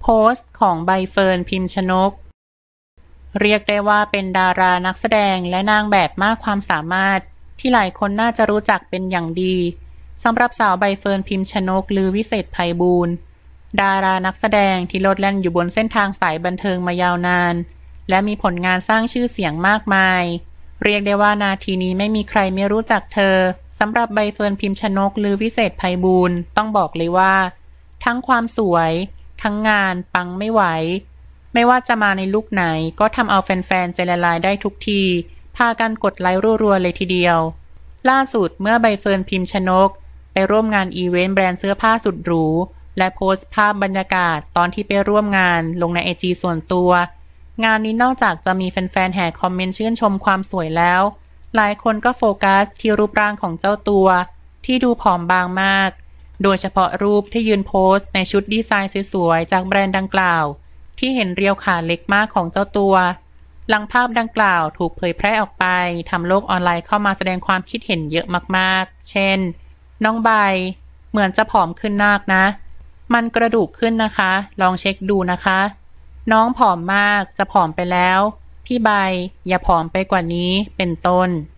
โพสต์ของใบเฟิร์น พิมชนกเรียกได้ว่าเป็นดารานักแสดงและนางแบบมากความสามารถที่หลายคนน่าจะรู้จักเป็นอย่างดีสำหรับสาวใบเฟิร์น พิมชนกลือวิเศษไพบูลย์ดารานักแสดงที่โลดแล่นอยู่บนเส้นทางสายบันเทิงมายาวนานและมีผลงานสร้างชื่อเสียงมากมายเรียกได้ว่านาทีนี้ไม่มีใครไม่รู้จักเธอสำหรับใบเฟิร์น พิมชนกลือวิเศษไพบูลย์ต้องบอกเลยว่าทั้งความสวยทั้งงานปังไม่ไหวไม่ว่าจะมาในลุคไหนก็ทำเอาแฟนๆใจละลายได้ทุกทีพากันกดไลค์รัวๆเลยทีเดียวล่าสุดเมื่อใบเฟิร์น พิมชนกไปร่วมงานอีเวนต์แบรนด์เสื้อผ้าสุดหรูและโพสต์ภาพบรรยากาศตอนที่ไปร่วมงานลงในIGส่วนตัวงานนี้นอกจากจะมีแฟนๆแห่คอมเมนต์ชื่นชมความสวยแล้วหลายคนก็โฟกัสที่รูปร่างของเจ้าตัวที่ดูผอมบางมากโดยเฉพาะรูปที่ยืนโพสต์ในชุดดีไซน์สวยๆจากแบรนด์ดังกล่าวที่เห็นเรียวขาเล็กมากของเจ้าตัวหลังภาพดังกล่าวถูกเผยแพร่ออกไปทำโลกออนไลน์เข้ามาแสดงความคิดเห็นเยอะมากๆเช่นน้องใบเหมือนจะผอมขึ้นมากนะมันกระดูกขึ้นนะคะลองเช็คดูนะคะน้องผอมมากจะผอมไปแล้วพี่ใบอย่าผอมไปกว่านี้เป็นต้น